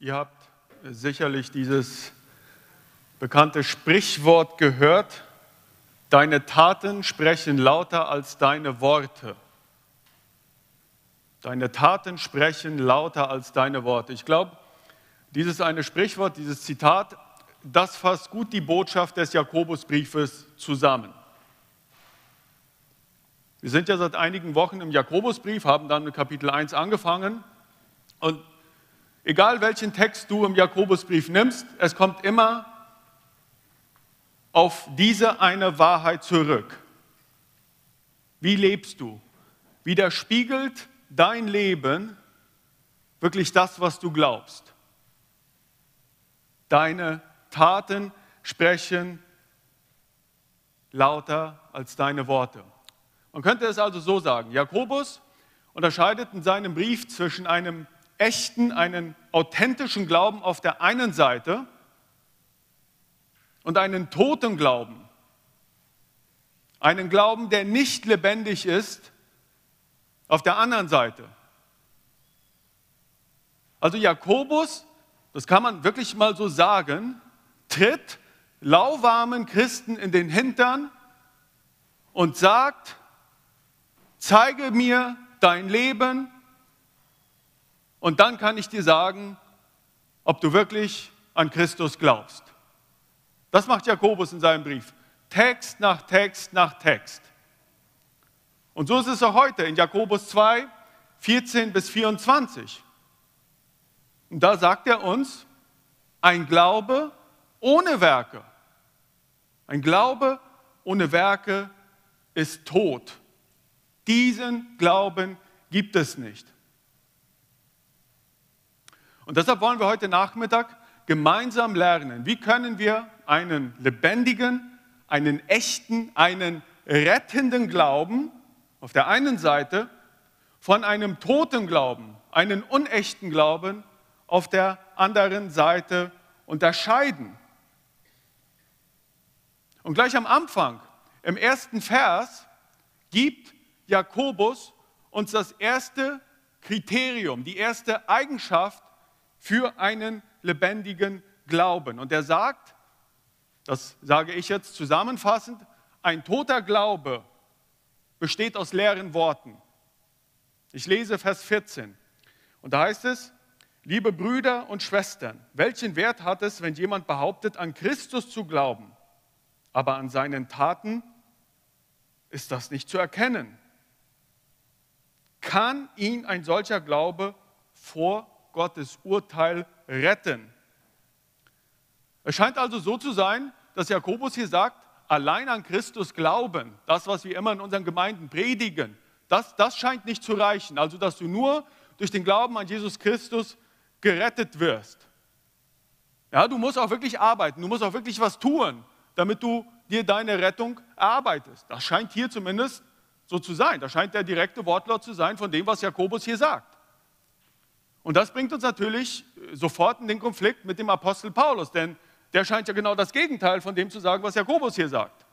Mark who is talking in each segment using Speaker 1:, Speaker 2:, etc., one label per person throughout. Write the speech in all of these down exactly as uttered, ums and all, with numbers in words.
Speaker 1: Ihr habt sicherlich dieses bekannte Sprichwort gehört: Deine Taten sprechen lauter als deine Worte. Deine Taten sprechen lauter als deine Worte. Ich glaube, dieses eine Sprichwort, dieses Zitat, das fasst gut die Botschaft des Jakobusbriefes zusammen. Wir sind ja seit einigen Wochen im Jakobusbrief, haben dann mit Kapitel eins angefangen. Und egal welchen Text du im Jakobusbrief nimmst, es kommt immer auf diese eine Wahrheit zurück. Wie lebst du? Widerspiegelt dein Leben wirklich das, was du glaubst? Deine Taten sprechen lauter als deine Worte. Man könnte es also so sagen: Jakobus unterscheidet in seinem Brief zwischen einem echten, einem authentischen Glauben auf der einen Seite und einem toten Glauben. Einen Glauben, der nicht lebendig ist, auf der anderen Seite. Also Jakobus, das kann man wirklich mal so sagen, tritt lauwarmen Christen in den Hintern und sagt: Zeige mir dein Leben und dann kann ich dir sagen, ob du wirklich an Christus glaubst. Das macht Jakobus in seinem Brief. Text nach Text nach Text. Und so ist es auch heute in Jakobus zwei, vierzehn bis vierundzwanzig. Und da sagt er uns, ein Glaube ohne Werke. Ein Glaube ohne Werke ist tot. Diesen Glauben gibt es nicht. Und deshalb wollen wir heute Nachmittag gemeinsam lernen, wie können wir einen lebendigen, einen echten, einen rettenden Glauben auf der einen Seite von einem toten Glauben, einen unechten Glauben auf der anderen Seite unterscheiden. Und gleich am Anfang, im ersten Vers, gibt Jakobus uns das erste Kriterium, die erste Eigenschaft für einen lebendigen Glauben. Und er sagt, das sage ich jetzt zusammenfassend, ein toter Glaube besteht aus leeren Worten. Ich lese Vers vierzehn. Und da heißt es: Liebe Brüder und Schwestern, welchen Wert hat es, wenn jemand behauptet, an Christus zu glauben, aber an seinen Taten ist das nicht zu erkennen? Kann ihn ein solcher Glaube vor Gottes Urteil retten? Es scheint also so zu sein, dass Jakobus hier sagt, allein an Christus glauben, das, was wir immer in unseren Gemeinden predigen, das, das scheint nicht zu reichen. Also, dass du nur durch den Glauben an Jesus Christus gerettet wirst. Ja, du musst auch wirklich arbeiten, du musst auch wirklich was tun, damit du dir deine Rettung erarbeitest. Das scheint hier zumindest so zu sein. Das scheint der direkte Wortlaut zu sein von dem, was Jakobus hier sagt. Und das bringt uns natürlich sofort in den Konflikt mit dem Apostel Paulus, denn der scheint ja genau das Gegenteil von dem zu sagen, was Jakobus hier sagt.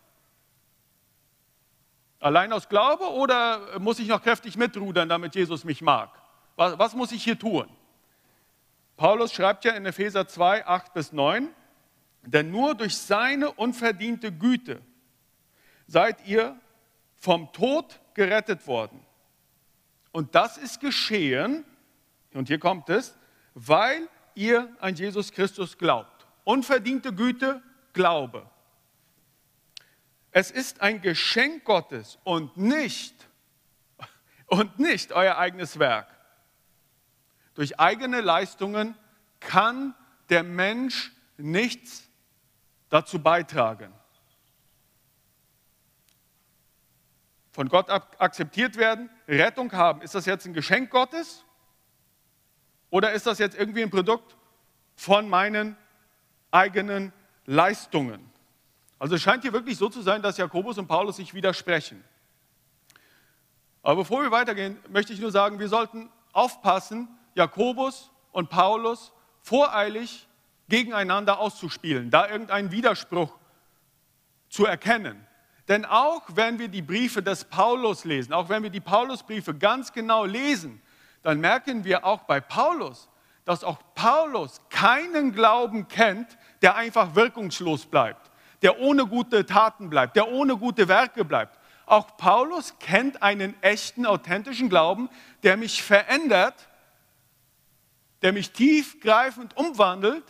Speaker 1: Allein aus Glaube oder muss ich noch kräftig mitrudern, damit Jesus mich mag? Was, was muss ich hier tun? Paulus schreibt ja in Epheser zwei, acht bis neun, denn nur durch seine unverdiente Güte seid ihr vom Tod gerettet worden. Und das ist geschehen, und hier kommt es, weil ihr an Jesus Christus glaubt. Unverdiente Güte, Glaube. Es ist ein Geschenk Gottes und nicht, und nicht euer eigenes Werk. Durch eigene Leistungen kann der Mensch nichts dazu beitragen. Von Gott akzeptiert werden, Rettung haben. Ist das jetzt ein Geschenk Gottes? Oder ist das jetzt irgendwie ein Produkt von meinen eigenen Leistungen? Also es scheint hier wirklich so zu sein, dass Jakobus und Paulus sich widersprechen. Aber bevor wir weitergehen, möchte ich nur sagen, wir sollten aufpassen, Jakobus und Paulus voreilig gegeneinander auszuspielen, da irgendeinen Widerspruch zu erkennen. Denn auch wenn wir die Briefe des Paulus lesen, auch wenn wir die Paulusbriefe ganz genau lesen, dann merken wir auch bei Paulus, dass auch Paulus keinen Glauben kennt, der einfach wirkungslos bleibt, der ohne gute Taten bleibt, der ohne gute Werke bleibt. Auch Paulus kennt einen echten, authentischen Glauben, der mich verändert, der mich tiefgreifend umwandelt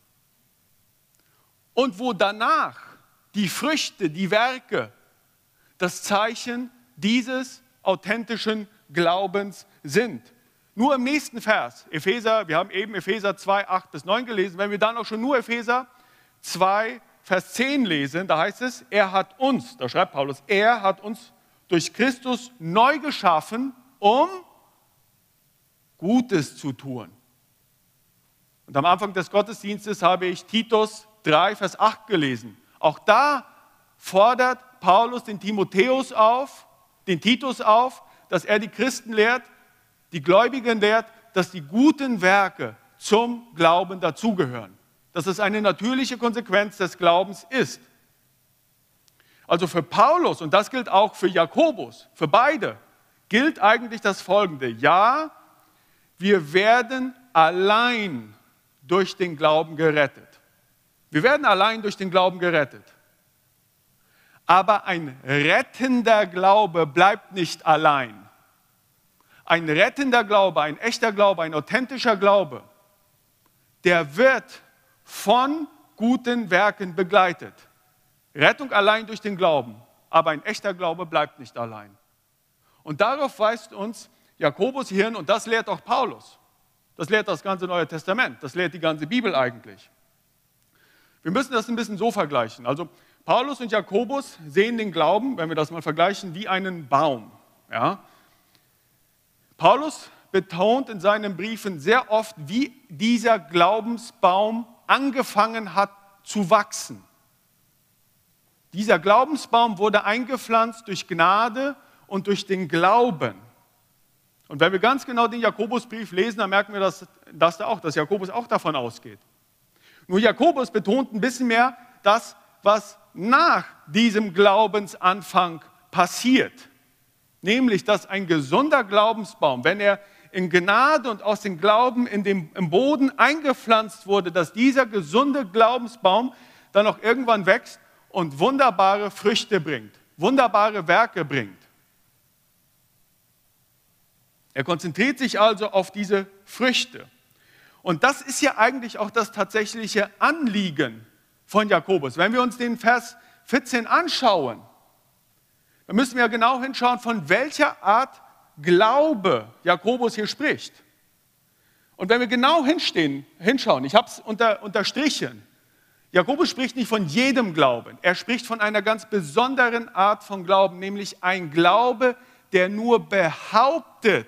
Speaker 1: und wo danach die Früchte, die Werke, das Zeichen dieses authentischen Glaubens sind. Nur im nächsten Vers, Epheser, wir haben eben Epheser zwei, acht bis neun gelesen, wenn wir dann auch schon nur Epheser zwei, Vers zehn lesen, da heißt es, er hat uns, da schreibt Paulus, er hat uns durch Christus neu geschaffen, um Gutes zu tun. Und am Anfang des Gottesdienstes habe ich Titus drei, Vers acht gelesen. Auch da fordert Paulus den Timotheus auf, den Titus auf, dass er die Christen lehrt, die Gläubigen lehrt, dass die guten Werke zum Glauben dazugehören. Dass es eine natürliche Konsequenz des Glaubens ist. Also für Paulus, und das gilt auch für Jakobus, für beide, gilt eigentlich das Folgende. Ja, wir werden allein durch den Glauben gerettet. Wir werden allein durch den Glauben gerettet. Aber ein rettender Glaube bleibt nicht allein. Ein rettender Glaube, ein echter Glaube, ein authentischer Glaube, der wird von guten Werken begleitet. Rettung allein durch den Glauben, aber ein echter Glaube bleibt nicht allein. Und darauf weist uns Jakobus hier hin und das lehrt auch Paulus. Das lehrt das ganze Neue Testament, das lehrt die ganze Bibel eigentlich. Wir müssen das ein bisschen so vergleichen. Also Paulus und Jakobus sehen den Glauben, wenn wir das mal vergleichen, wie einen Baum. Ja? Paulus betont in seinen Briefen sehr oft, wie dieser Glaubensbaum angefangen hat zu wachsen. Dieser Glaubensbaum wurde eingepflanzt durch Gnade und durch den Glauben. Und wenn wir ganz genau den Jakobusbrief lesen, dann merken wir, dass, dass, da auch, dass Jakobus auch davon ausgeht. Nur Jakobus betont ein bisschen mehr das, was nach diesem Glaubensanfang passiert. Nämlich, dass ein gesunder Glaubensbaum, wenn er in Gnade und aus dem Glauben in dem, im Boden eingepflanzt wurde, dass dieser gesunde Glaubensbaum dann auch irgendwann wächst und wunderbare Früchte bringt, wunderbare Werke bringt. Er konzentriert sich also auf diese Früchte. Und das ist ja eigentlich auch das tatsächliche Anliegen von Jakobus. Wenn wir uns den Vers vierzehn anschauen, dann müssen wir genau hinschauen, von welcher Art Glaube Jakobus hier spricht. Und wenn wir genau hinstehen, hinschauen, ich habe es unter, unterstrichen, Jakobus spricht nicht von jedem Glauben, er spricht von einer ganz besonderen Art von Glauben, nämlich ein Glaube, der nur behauptet,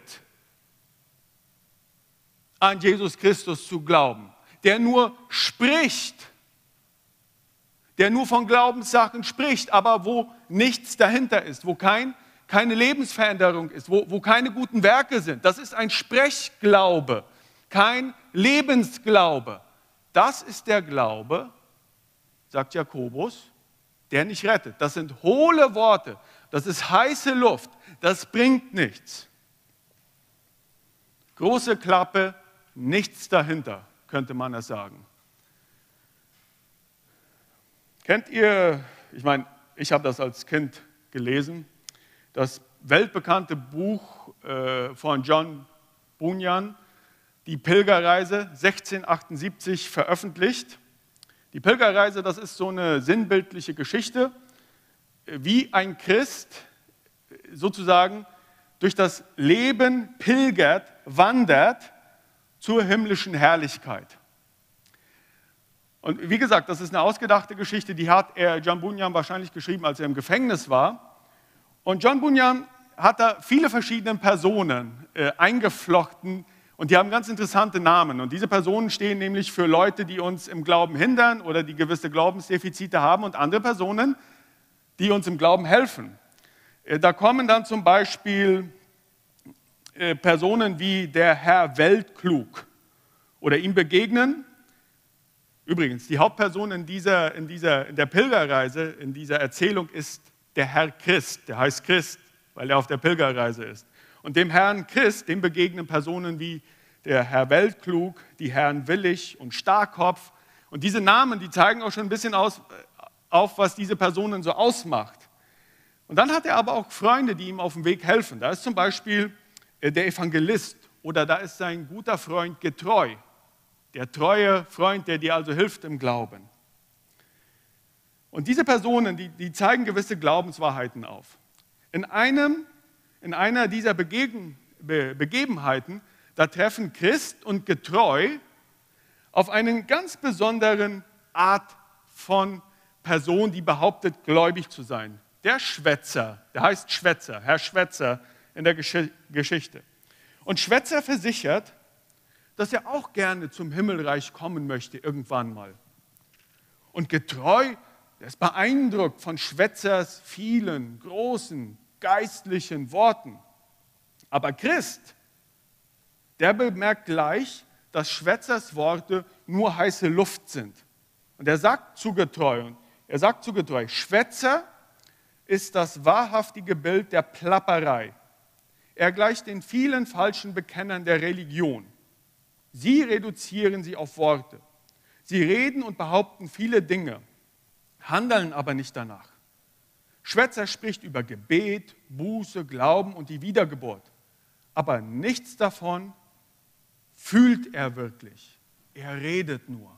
Speaker 1: an Jesus Christus zu glauben, der nur spricht, der nur von Glaubenssachen spricht, aber wo nichts dahinter ist, wo kein, keine Lebensveränderung ist, wo, wo keine guten Werke sind. Das ist ein Sprechglaube, kein Lebensglaube. Das ist der Glaube, sagt Jakobus, der nicht rettet. Das sind hohle Worte, das ist heiße Luft, das bringt nichts. Große Klappe, nichts dahinter, könnte man es sagen. Kennt ihr, ich meine, ich habe das als Kind gelesen, das weltbekannte Buch äh, von John Bunyan, Die Pilgerreise, sechzehnhundertachtundsiebzig veröffentlicht. Die Pilgerreise, das ist so eine sinnbildliche Geschichte, wie ein Christ sozusagen durch das Leben pilgert, wandert zur himmlischen Herrlichkeit. Und wie gesagt, das ist eine ausgedachte Geschichte, die hat er, John Bunyan, wahrscheinlich geschrieben, als er im Gefängnis war. Und John Bunyan hat da viele verschiedene Personen äh, eingeflochten und die haben ganz interessante Namen. Und diese Personen stehen nämlich für Leute, die uns im Glauben hindern oder die gewisse Glaubensdefizite haben und andere Personen, die uns im Glauben helfen. Äh, da kommen dann zum Beispiel äh, Personen wie der Herr Weltklug oder ihm begegnen. Übrigens, die Hauptperson in, dieser, in, dieser, in der Pilgerreise, in dieser Erzählung ist der Herr Christ. Der heißt Christ, weil er auf der Pilgerreise ist. Und dem Herrn Christ, dem begegnen Personen wie der Herr Weltklug, die Herren Willig und Starrkopf. Und diese Namen, die zeigen auch schon ein bisschen aus, auf, was diese Personen so ausmacht. Und dann hat er aber auch Freunde, die ihm auf dem Weg helfen. Da ist zum Beispiel der Evangelist oder da ist sein guter Freund getreu. Der treue Freund, der dir also hilft im Glauben. Und diese Personen, die, die zeigen gewisse Glaubenswahrheiten auf. In, einem, in einer dieser Begegen, Be, Begebenheiten, da treffen Christ und getreu auf einen ganz besonderen Art von Person, die behauptet, gläubig zu sein. Der Schwätzer, der heißt Schwätzer, Herr Schwätzer in der Gesch- Geschichte. Und Schwätzer versichert, dass er auch gerne zum Himmelreich kommen möchte, irgendwann mal. Und getreu, er ist beeindruckt von Schwätzers vielen, großen, geistlichen Worten. Aber Christ, der bemerkt gleich, dass Schwätzers Worte nur heiße Luft sind. Und er sagt zu getreu, er sagt zu getreu, Schwätzer ist das wahrhaftige Bild der Plapperei. Er gleicht den vielen falschen Bekennern der Religion. Sie reduzieren sie auf Worte. Sie reden und behaupten viele Dinge, handeln aber nicht danach. Schwätzer spricht über Gebet, Buße, Glauben und die Wiedergeburt. Aber nichts davon fühlt er wirklich. Er redet nur.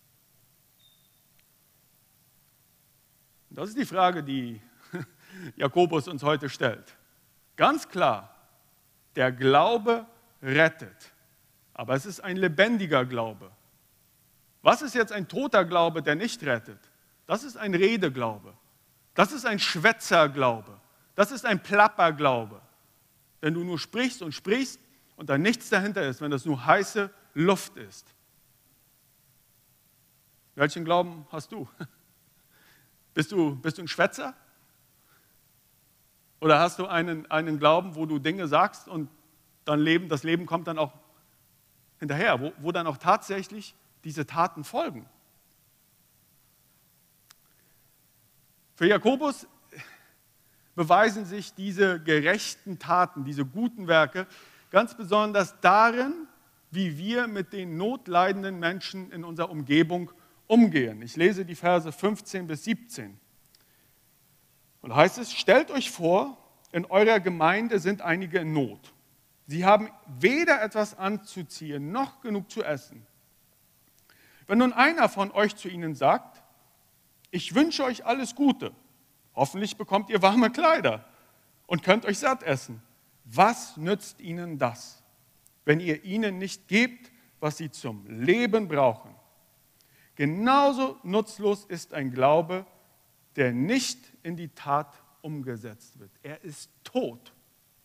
Speaker 1: Das ist die Frage, die Jakobus uns heute stellt. Ganz klar, der Glaube rettet, aber es ist ein lebendiger Glaube. Was ist jetzt ein toter Glaube, der nicht rettet? Das ist ein Redeglaube. Das ist ein Schwätzerglaube. Das ist ein Plapperglaube. Wenn du nur sprichst und sprichst und da nichts dahinter ist, wenn das nur heiße Luft ist. Welchen Glauben hast du? Bist du, bist du ein Schwätzer? Oder hast du einen, einen Glauben, wo du Dinge sagst und dann Leben, das Leben kommt dann auch hinterher, wo, wo dann auch tatsächlich diese Taten folgen? Für Jakobus beweisen sich diese gerechten Taten, diese guten Werke, ganz besonders darin, wie wir mit den notleidenden Menschen in unserer Umgebung umgehen. Ich lese die Verse fünfzehn bis siebzehn. Und da heißt es, stellt euch vor, in eurer Gemeinde sind einige in Not. Sie haben weder etwas anzuziehen, noch genug zu essen. Wenn nun einer von euch zu ihnen sagt, ich wünsche euch alles Gute, hoffentlich bekommt ihr warme Kleider und könnt euch satt essen. Was nützt ihnen das, wenn ihr ihnen nicht gebt, was sie zum Leben brauchen? Genauso nutzlos ist ein Glaube, der nicht in die Tat umgesetzt wird. Er ist tot.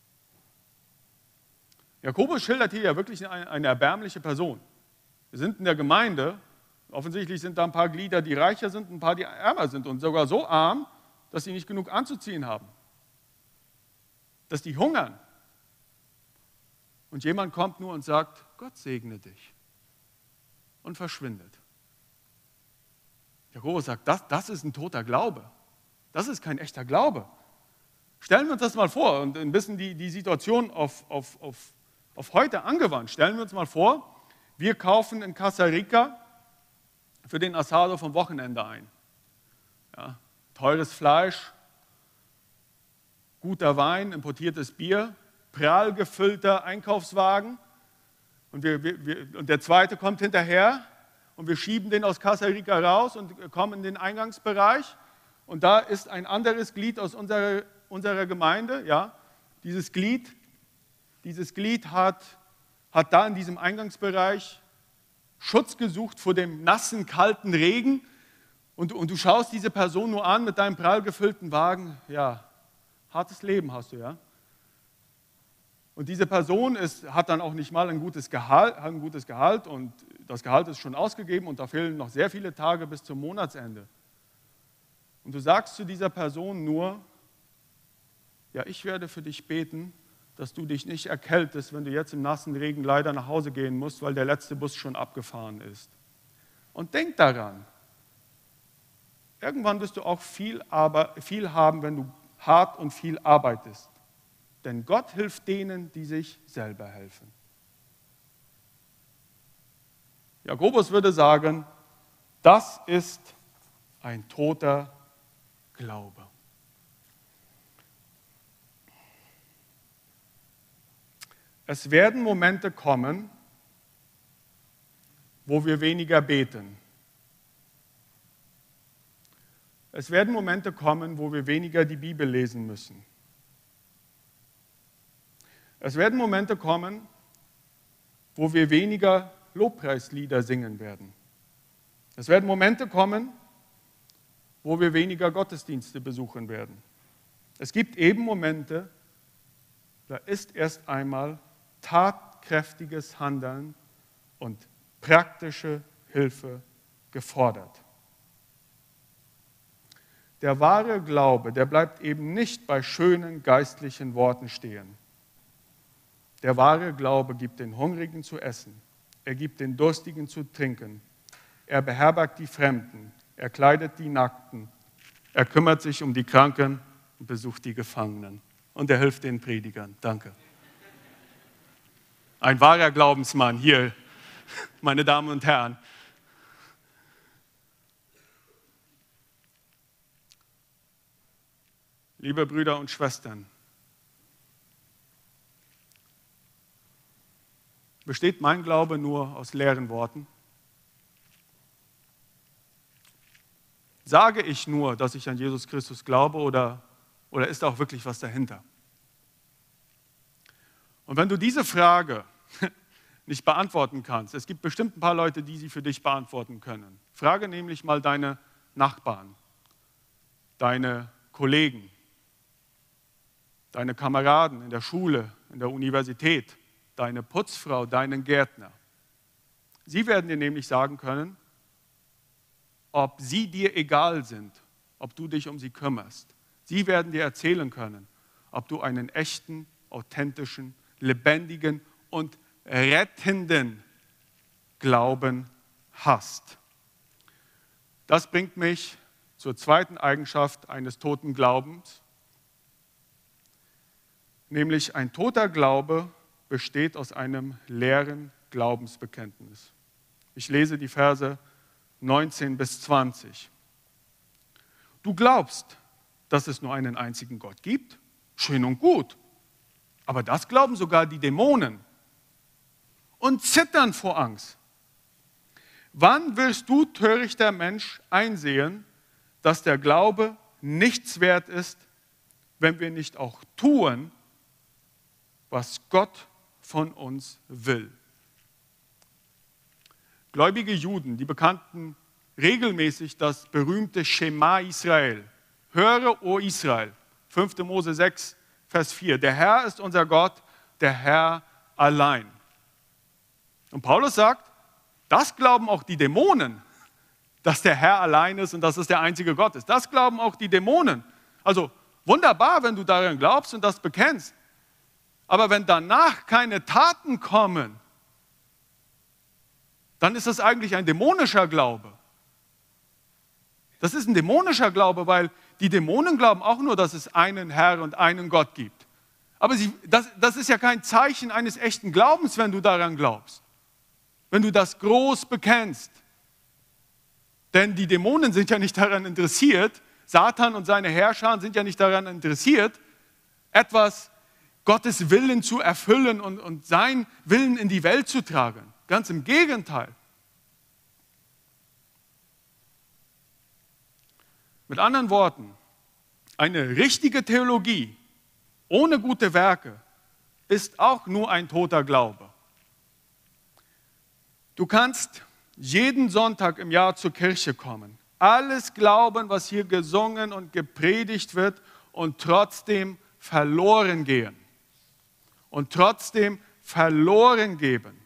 Speaker 1: Jakobus schildert hier ja wirklich eine, eine erbärmliche Person. Wir sind in der Gemeinde, offensichtlich sind da ein paar Glieder, die reicher sind, ein paar, die ärmer sind und sogar so arm, dass sie nicht genug anzuziehen haben. Dass die hungern. Und jemand kommt nur und sagt, Gott segne dich. Und verschwindet. Jakobus sagt, das, das ist ein toter Glaube. Das ist kein echter Glaube. Stellen wir uns das mal vor und ein bisschen die, die Situation auf, auf, auf, auf heute angewandt. Stellen wir uns mal vor, wir kaufen in Costa Rica für den Asado vom Wochenende ein. Ja, teures Fleisch, guter Wein, importiertes Bier, prall gefüllter Einkaufswagen und, wir, wir, wir, und der zweite kommt hinterher und wir schieben den aus Costa Rica raus und kommen in den Eingangsbereich und da ist ein anderes Glied aus unserer, unserer Gemeinde. Ja, dieses Glied, dieses Glied hat, hat da in diesem Eingangsbereich Schutz gesucht vor dem nassen, kalten Regen und, und du schaust diese Person nur an mit deinem prall gefüllten Wagen. Ja, hartes Leben hast du, ja. Und diese Person ist, hat dann auch nicht mal ein gutes Gehalt, hat ein gutes Gehalt und das Gehalt ist schon ausgegeben und da fehlen noch sehr viele Tage bis zum Monatsende. Und du sagst zu dieser Person nur, ja, ich werde für dich beten, dass du dich nicht erkältest, wenn du jetzt im nassen Regen leider nach Hause gehen musst, weil der letzte Bus schon abgefahren ist. Und denk daran, irgendwann wirst du auch viel, aber, viel haben, wenn du hart und viel arbeitest. Denn Gott hilft denen, die sich selber helfen. Jakobus würde sagen, das ist ein toter Glaube. Es werden Momente kommen, wo wir weniger beten. Es werden Momente kommen, wo wir weniger die Bibel lesen müssen. Es werden Momente kommen, wo wir weniger Lobpreislieder singen werden. Es werden Momente kommen, wo wir weniger Gottesdienste besuchen werden. Es gibt eben Momente, da ist erst einmal tatkräftiges Handeln und praktische Hilfe gefordert. Der wahre Glaube, der bleibt eben nicht bei schönen geistlichen Worten stehen. Der wahre Glaube gibt den Hungrigen zu essen, er gibt den Durstigen zu trinken, er beherbergt die Fremden, er kleidet die Nackten, er kümmert sich um die Kranken und besucht die Gefangenen. Und er hilft den Predigern. Danke. Ein wahrer Glaubensmann hier, meine Damen und Herren. Liebe Brüder und Schwestern, besteht mein Glaube nur aus leeren Worten? Sage ich nur, dass ich an Jesus Christus glaube, oder, oder ist da auch wirklich was dahinter? Und wenn du diese Frage nicht beantworten kannst, es gibt bestimmt ein paar Leute, die sie für dich beantworten können. Frage nämlich mal deine Nachbarn, deine Kollegen, deine Kameraden in der Schule, in der Universität, deine Putzfrau, deinen Gärtner. Sie werden dir nämlich sagen können, ob sie dir egal sind, ob du dich um sie kümmerst. Sie werden dir erzählen können, ob du einen echten, authentischen, lebendigen und rettenden Glauben hast. Das bringt mich zur zweiten Eigenschaft eines toten Glaubens, nämlich ein toter Glaube besteht aus einem leeren Glaubensbekenntnis. Ich lese die Verse neunzehn bis zwanzig. Du glaubst, dass es nur einen einzigen Gott gibt? Schön und gut. Aber das glauben sogar die Dämonen und zittern vor Angst. Wann wirst du, törichter Mensch, einsehen, dass der Glaube nichts wert ist, wenn wir nicht auch tun, was Gott von uns will? Gläubige Juden, die bekannten regelmäßig das berühmte Schema Israel. Höre, o Israel, fünfte Mose sechs, Vers vier. Der Herr ist unser Gott, der Herr allein. Und Paulus sagt, das glauben auch die Dämonen, dass der Herr allein ist und dass es der einzige Gott ist. Das glauben auch die Dämonen. Also wunderbar, wenn du daran glaubst und das bekennst. Aber wenn danach keine Taten kommen, dann ist das eigentlich ein dämonischer Glaube. Das ist ein dämonischer Glaube, weil die Dämonen glauben auch nur, dass es einen Herr und einen Gott gibt. Aber sie, das, das ist ja kein Zeichen eines echten Glaubens, wenn du daran glaubst. Wenn du das groß bekennst. Denn die Dämonen sind ja nicht daran interessiert, Satan und seine Herrscher sind ja nicht daran interessiert, etwas Gottes Willen zu erfüllen und, und seinen Willen in die Welt zu tragen. Ganz im Gegenteil. Mit anderen Worten, eine richtige Theologie ohne gute Werke ist auch nur ein toter Glaube. Du kannst jeden Sonntag im Jahr zur Kirche kommen, alles glauben, was hier gesungen und gepredigt wird und trotzdem verloren gehen und trotzdem verloren geben,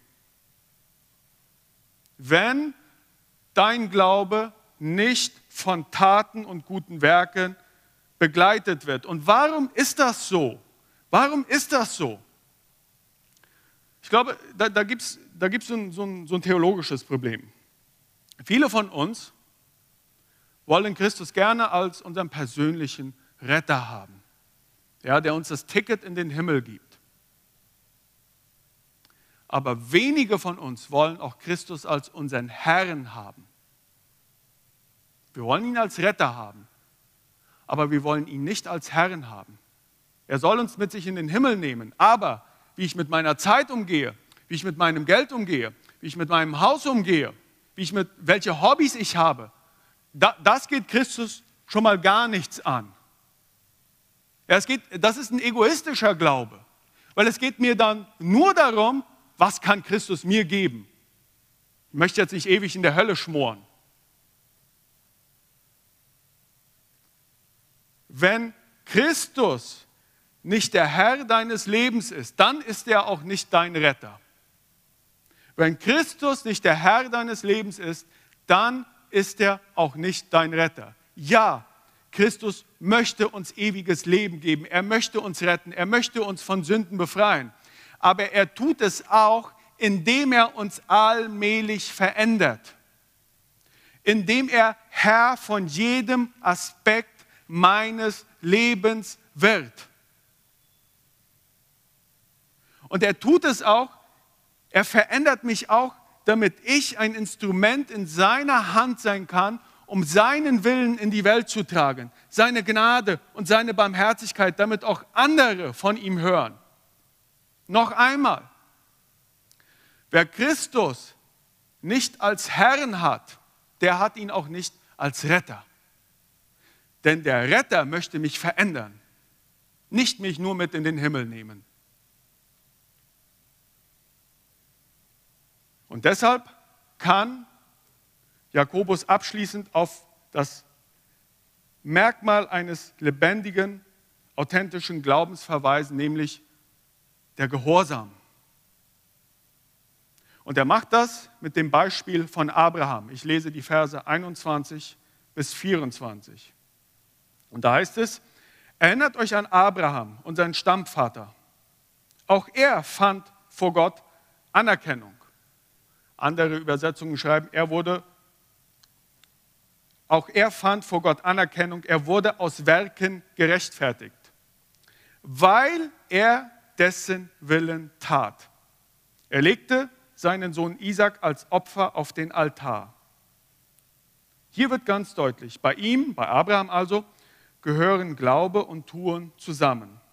Speaker 1: wenn dein Glaube nicht von Taten und guten Werken begleitet wird. Und warum ist das so? Warum ist das so? Ich glaube, da, da gibt es da gibt's so ein, so, ein, so ein theologisches Problem. Viele von uns wollen Christus gerne als unseren persönlichen Retter haben, ja, der uns das Ticket in den Himmel gibt. Aber wenige von uns wollen auch Christus als unseren Herrn haben. Wir wollen ihn als Retter haben, aber wir wollen ihn nicht als Herrn haben. Er soll uns mit sich in den Himmel nehmen, aber wie ich mit meiner Zeit umgehe, wie ich mit meinem Geld umgehe, wie ich mit meinem Haus umgehe, wie ich mit, welche Hobbys ich habe, da, das geht Christus schon mal gar nichts an. Ja, es geht, das ist ein egoistischer Glaube, weil es geht mir dann nur darum, was kann Christus mir geben. Ich möchte jetzt nicht ewig in der Hölle schmoren. Wenn Christus nicht der Herr deines Lebens ist, dann ist er auch nicht dein Retter. Wenn Christus nicht der Herr deines Lebens ist, dann ist er auch nicht dein Retter. Ja, Christus möchte uns ewiges Leben geben. Er möchte uns retten. Er möchte uns von Sünden befreien. Aber er tut es auch, indem er uns allmählich verändert. Indem er Herr von jedem Aspekt meines Lebens wird. Und er tut es auch, er verändert mich auch, damit ich ein Instrument in seiner Hand sein kann, um seinen Willen in die Welt zu tragen, seine Gnade und seine Barmherzigkeit, damit auch andere von ihm hören. Noch einmal, wer Christus nicht als Herrn hat, der hat ihn auch nicht als Retter. Denn der Retter möchte mich verändern, nicht mich nur mit in den Himmel nehmen. Und deshalb kann Jakobus abschließend auf das Merkmal eines lebendigen, authentischen Glaubens verweisen, nämlich der Gehorsam. Und er macht das mit dem Beispiel von Abraham. Ich lese die Verse einundzwanzig bis vierundzwanzig. Und da heißt es, erinnert euch an Abraham, unseren Stammvater. Auch er fand vor Gott Anerkennung. Andere Übersetzungen schreiben, er wurde, auch er fand vor Gott Anerkennung, er wurde aus Werken gerechtfertigt, weil er dessen Willen tat. Er legte seinen Sohn Isaac als Opfer auf den Altar. Hier wird ganz deutlich, bei ihm, bei Abraham also, gehören Glaube und Tun zusammen.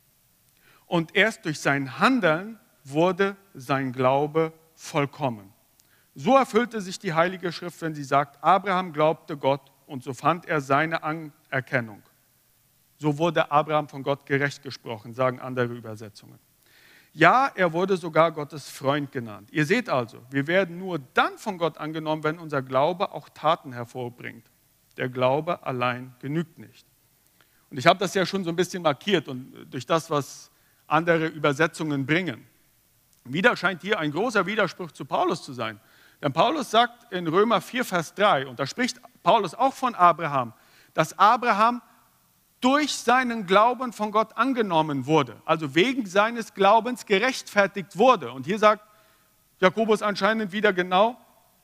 Speaker 1: Und erst durch sein Handeln wurde sein Glaube vollkommen. So erfüllte sich die Heilige Schrift, wenn sie sagt, Abraham glaubte Gott und so fand er seine Anerkennung. So wurde Abraham von Gott gerecht gesprochen, sagen andere Übersetzungen. Ja, er wurde sogar Gottes Freund genannt. Ihr seht also, wir werden nur dann von Gott angenommen, wenn unser Glaube auch Taten hervorbringt. Der Glaube allein genügt nicht. Und ich habe das ja schon so ein bisschen markiert und durch das, was andere Übersetzungen bringen. Wieder scheint hier ein großer Widerspruch zu Paulus zu sein. Denn Paulus sagt in Römer vier, Vers drei, und da spricht Paulus auch von Abraham, dass Abraham durch seinen Glauben von Gott angenommen wurde, also wegen seines Glaubens gerechtfertigt wurde. Und hier sagt Jakobus anscheinend wieder genau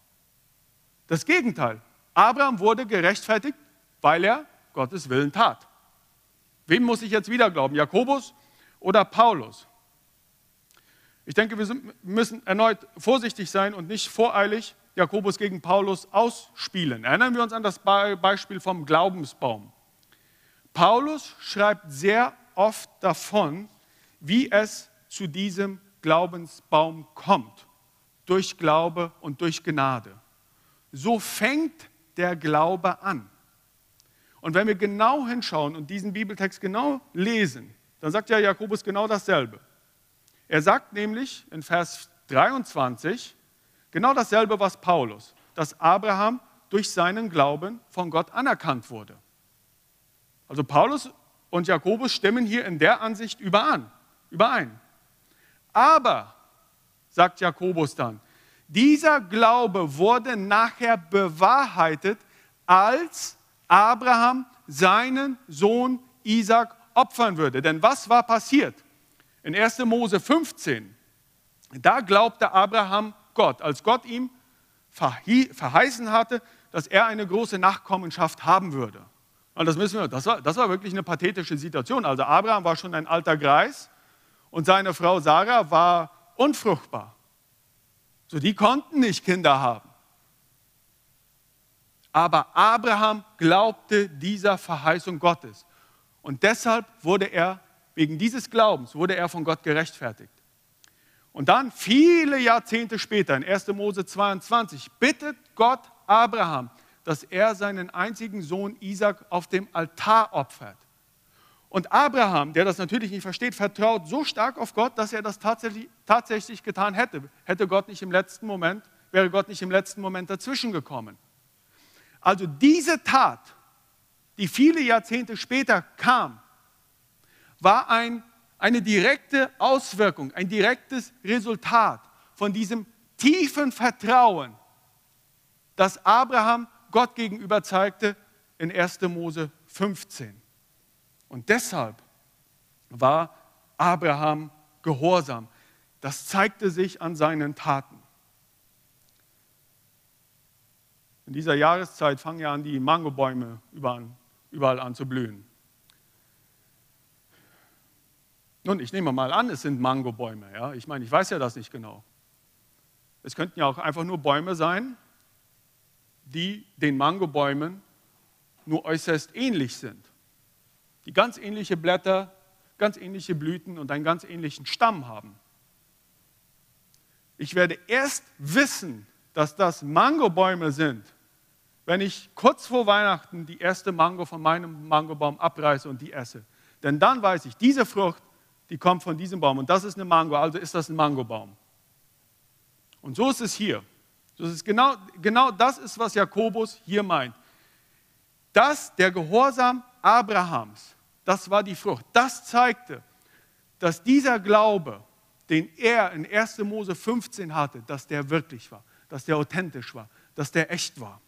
Speaker 1: das Gegenteil. Abraham wurde gerechtfertigt, weil er Gottes Willen tat. Wem muss ich jetzt wieder glauben, Jakobus oder Paulus? Ich denke, wir müssen erneut vorsichtig sein und nicht voreilig Jakobus gegen Paulus ausspielen. Erinnern wir uns an das Beispiel vom Glaubensbaum. Paulus schreibt sehr oft davon, wie es zu diesem Glaubensbaum kommt, durch Glaube und durch Gnade. So fängt der Glaube an. Und wenn wir genau hinschauen und diesen Bibeltext genau lesen, dann sagt ja Jakobus genau dasselbe. Er sagt nämlich in Vers dreiundzwanzig genau dasselbe, was Paulus, dass Abraham durch seinen Glauben von Gott anerkannt wurde. Also Paulus und Jakobus stimmen hier in der Ansicht überein. überein. Aber, sagt Jakobus dann, dieser Glaube wurde nachher bewahrheitet, als Abraham seinen Sohn Isaac opfern würde. Denn was war passiert? In erster Mose fünfzehn, da glaubte Abraham Gott, als Gott ihm verheißen hatte, dass er eine große Nachkommenschaft haben würde. Und das müssen wir, das war, das war wirklich eine pathetische Situation. Also Abraham war schon ein alter Greis und seine Frau Sarah war unfruchtbar. So, die konnten nicht Kinder haben. Aber Abraham glaubte dieser Verheißung Gottes. Und deshalb wurde er, wegen dieses Glaubens, wurde er von Gott gerechtfertigt. Und dann, viele Jahrzehnte später, in erster Mose zweiundzwanzig, bittet Gott Abraham, dass er seinen einzigen Sohn Isaac auf dem Altar opfert. Und Abraham, der das natürlich nicht versteht, vertraut so stark auf Gott, dass er das tatsächlich, tatsächlich getan hätte. Hätte Gott nicht im letzten Moment, wäre Gott nicht im letzten Moment dazwischen gekommen. Also diese Tat, die viele Jahrzehnte später kam, war ein, eine direkte Auswirkung, ein direktes Resultat von diesem tiefen Vertrauen, das Abraham Gott gegenüber zeigte in erster Mose fünfzehn. Und deshalb war Abraham gehorsam. Das zeigte sich an seinen Taten. In dieser Jahreszeit fangen ja an, die Mangobäume überall, überall an zu blühen. Nun, ich nehme mal an, es sind Mangobäume. Ja? Ich meine, ich weiß ja das nicht genau. Es könnten ja auch einfach nur Bäume sein, die den Mangobäumen nur äußerst ähnlich sind. Die ganz ähnliche Blätter, ganz ähnliche Blüten und einen ganz ähnlichen Stamm haben. Ich werde erst wissen, dass das Mangobäume sind, wenn ich kurz vor Weihnachten die erste Mango von meinem Mangobaum abreiße und die esse. Denn dann weiß ich, diese Frucht, die kommt von diesem Baum und das ist eine Mango, also ist das ein Mangobaum. Und so ist es hier. Das ist genau, genau das ist, was Jakobus hier meint. Dass der Gehorsam Abrahams, das war die Frucht, das zeigte, dass dieser Glaube, den er in erster Mose fünfzehn hatte, dass der wirklich war, dass der authentisch war, dass der echt war.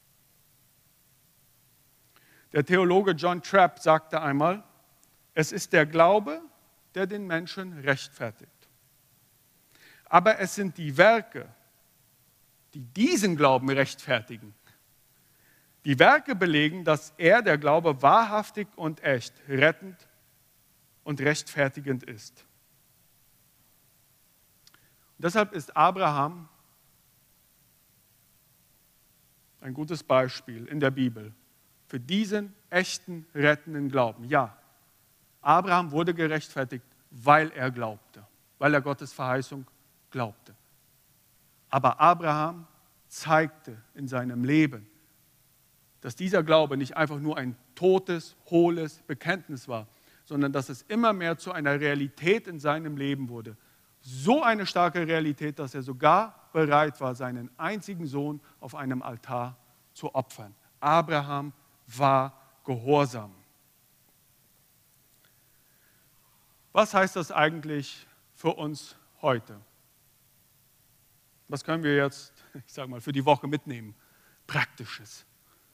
Speaker 1: Der Theologe John Trapp sagte einmal, es ist der Glaube, der den Menschen rechtfertigt. Aber es sind die Werke, die diesen Glauben rechtfertigen. Die Werke belegen, dass er, der Glaube, wahrhaftig und echt, rettend und rechtfertigend ist. Und deshalb ist Abraham ein gutes Beispiel in der Bibel für diesen echten, rettenden Glauben. Ja, Abraham wurde gerechtfertigt, weil er glaubte, weil er Gottes Verheißung glaubte. Aber Abraham zeigte in seinem Leben, dass dieser Glaube nicht einfach nur ein totes, hohles Bekenntnis war, sondern dass es immer mehr zu einer Realität in seinem Leben wurde. So eine starke Realität, dass er sogar bereit war, seinen einzigen Sohn auf einem Altar zu opfern. Abraham war gehorsam. Was heißt das eigentlich für uns heute? Was können wir jetzt, ich sage mal, für die Woche mitnehmen? Praktisches.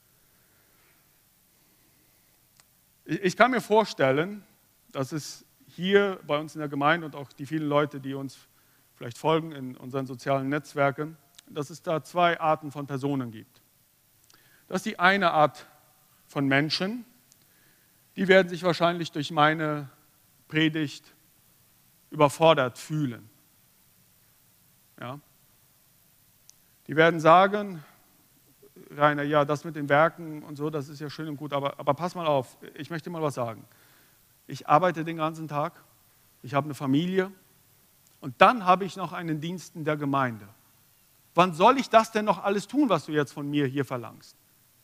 Speaker 1: Ich kann mir vorstellen, dass es hier bei uns in der Gemeinde und auch die vielen Leute, die uns vielleicht folgen in unseren sozialen Netzwerken, dass es da zwei Arten von Personen gibt. Das ist die eine Art von Menschen, die werden sich wahrscheinlich durch meine Predigt überfordert fühlen. Ja? Die werden sagen, Rainer, ja, das mit den Werken und so, das ist ja schön und gut, aber, aber pass mal auf, ich möchte mal was sagen. Ich arbeite den ganzen Tag, ich habe eine Familie und dann habe ich noch einen Dienst in der Gemeinde. Wann soll ich das denn noch alles tun, was du jetzt von mir hier verlangst?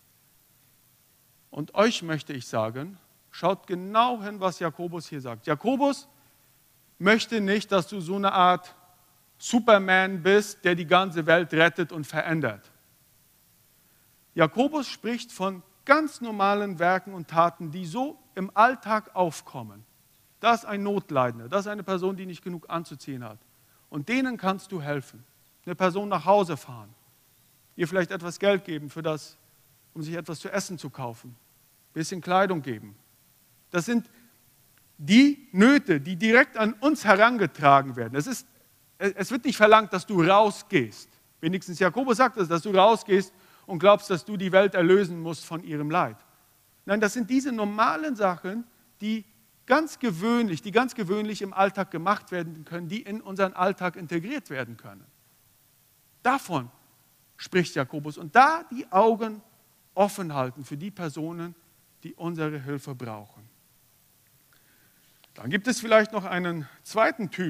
Speaker 1: Und euch möchte ich sagen, schaut genau hin, was Jakobus hier sagt. Jakobus möchte nicht, dass du so eine Art Superman bist, der die ganze Welt rettet und verändert. Jakobus spricht von ganz normalen Werken und Taten, die so im Alltag aufkommen. Da ist ein Notleidender, das ist eine Person, die nicht genug anzuziehen hat. Und denen kannst du helfen. Eine Person nach Hause fahren, ihr vielleicht etwas Geld geben, für das, um sich etwas zu essen zu kaufen, ein bisschen Kleidung geben. Das sind die Nöte, die direkt an uns herangetragen werden. Es, ist, es wird nicht verlangt, dass du rausgehst. Wenigstens Jakobus sagt es, dass du rausgehst und glaubst, dass du die Welt erlösen musst von ihrem Leid. Nein, das sind diese normalen Sachen, die ganz gewöhnlich, die ganz gewöhnlich im Alltag gemacht werden können, die in unseren Alltag integriert werden können. Davon spricht Jakobus. Und da die Augen offen halten für die Personen, die unsere Hilfe brauchen. Dann gibt es vielleicht noch einen zweiten Typ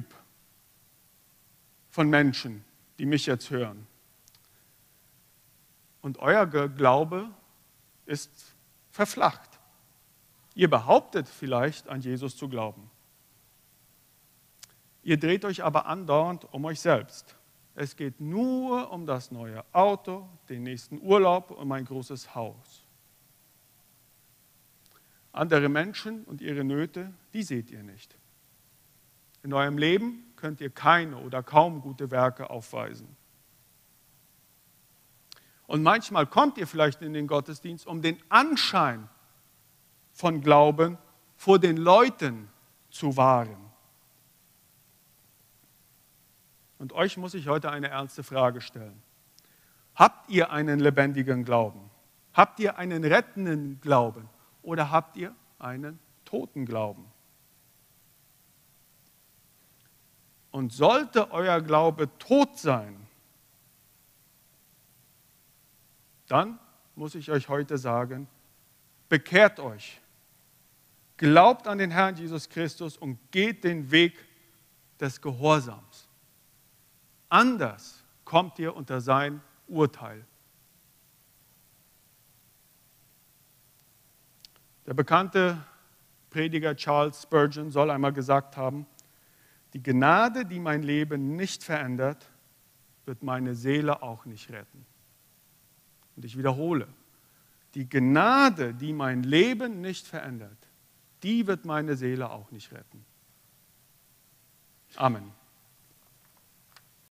Speaker 1: von Menschen, die mich jetzt hören. Und euer Glaube ist verflacht. Ihr behauptet vielleicht, an Jesus zu glauben. Ihr dreht euch aber andauernd um euch selbst. Es geht nur um das neue Auto, den nächsten Urlaub und mein großes Haus. Andere Menschen und ihre Nöte, die seht ihr nicht. In eurem Leben könnt ihr keine oder kaum gute Werke aufweisen. Und manchmal kommt ihr vielleicht in den Gottesdienst, um den Anschein von Glauben vor den Leuten zu wahren. Und euch muss ich heute eine ernste Frage stellen. Habt ihr einen lebendigen Glauben? Habt ihr einen rettenden Glauben? Oder habt ihr einen toten Glauben? Und sollte euer Glaube tot sein, dann muss ich euch heute sagen, bekehrt euch, glaubt an den Herrn Jesus Christus und geht den Weg des Gehorsams. Anders kommt ihr unter sein Urteil. Der bekannte Prediger Charles Spurgeon soll einmal gesagt haben, die Gnade, die mein Leben nicht verändert, wird meine Seele auch nicht retten. Und ich wiederhole, die Gnade, die mein Leben nicht verändert, die wird meine Seele auch nicht retten. Amen.